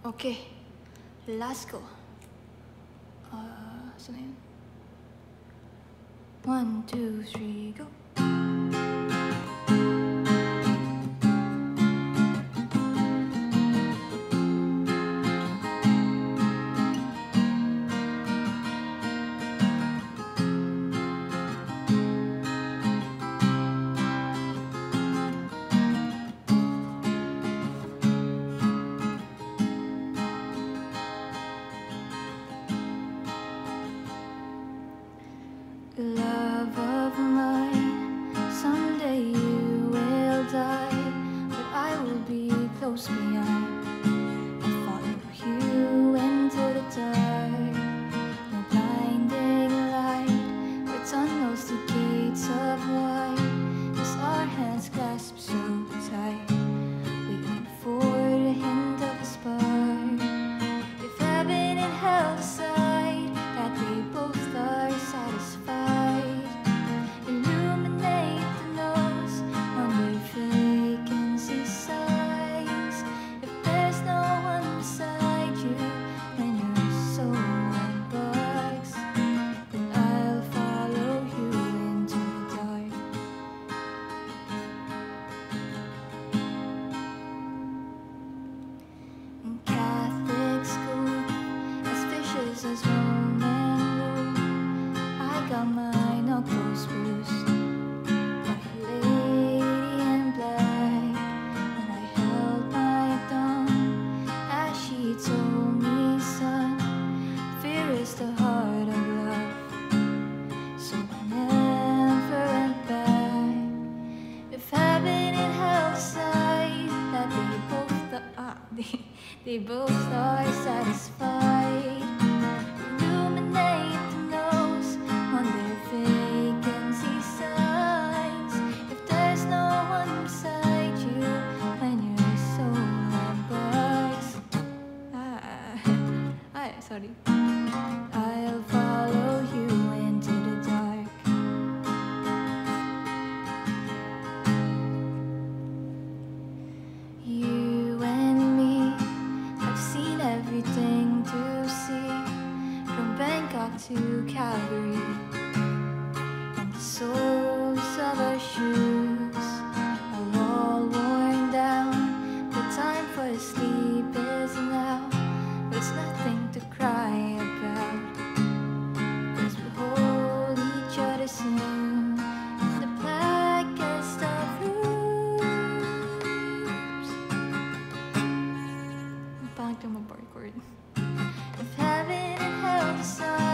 Okay, let's go. Saan na yun? 1, 2, 3, go. Love of mine, someday you will die, but I will be close behind. I'll follow you into the dark, no blinding light, or tunnels to gates of light, as our hands clasp so tight, waiting for the hint of a spark. If heaven and hell decide that they both are satisfied, as Roman rule, I got my knuckles bruised by a lady in black, and I held my tongue as she told me, son, fear is the heart of love, so I never went back. If heaven and hell decide that they both are satisfied, sorry. I'll follow you into the dark. You and me have seen everything to see, from Bangkok to Calgary, and the soles of our shoes are all worn down. The time for sleep is now, but it's nothing to cry about, 'cause we hold each other soon in the blackest of rooms. Ang pangit yung mag-bar chord. If heaven and hell decide